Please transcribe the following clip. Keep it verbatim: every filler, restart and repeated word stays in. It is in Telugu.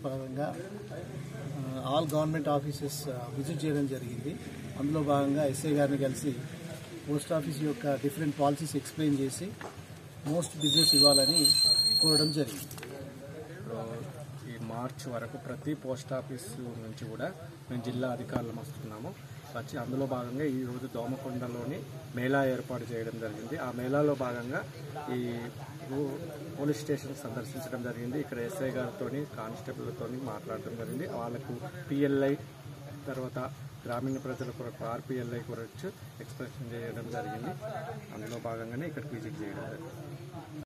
పరంగా ఆల్ గవర్నమెంట్ ఆఫీసెస్ విజిట్ చేయడం జరిగింది. అందులో భాగంగా ఎస్ఐ గారిని కలిసి పోస్ట్ ఆఫీస్ యొక్క డిఫరెంట్ పాలసీస్ ఎక్స్ప్లెయిన్ చేసి మోస్ట్ బిజినెస్ ఇవ్వాలని కోరడం జరిగింది. ఈ మార్చ్ వరకు ప్రతి పోస్ట్ ఆఫీస్ నుంచి కూడా మేము జిల్లా అధికారులు వస్తున్నాము వచ్చి అందులో భాగంగా ఈరోజు దోమకొండలోని మేళా ఏర్పాటు చేయడం జరిగింది. ఆ మేళాలో భాగంగా ఈ పోలీస్ స్టేషన్ సందర్శించడం జరిగింది. ఇక్కడ ఎస్ఐ గారితో కానిస్టేబుల్తో మాట్లాడడం జరిగింది. వాళ్ళకు పిఎల్ఐ తర్వాత గ్రామీణ ప్రజల కొరకు ఆర్పిఎల్ఐ కొరకు ఎక్స్ప్రెషన్ చేయడం జరిగింది. అందులో భాగంగానే ఇక్కడికి విజిట్ చేయడం జరిగింది.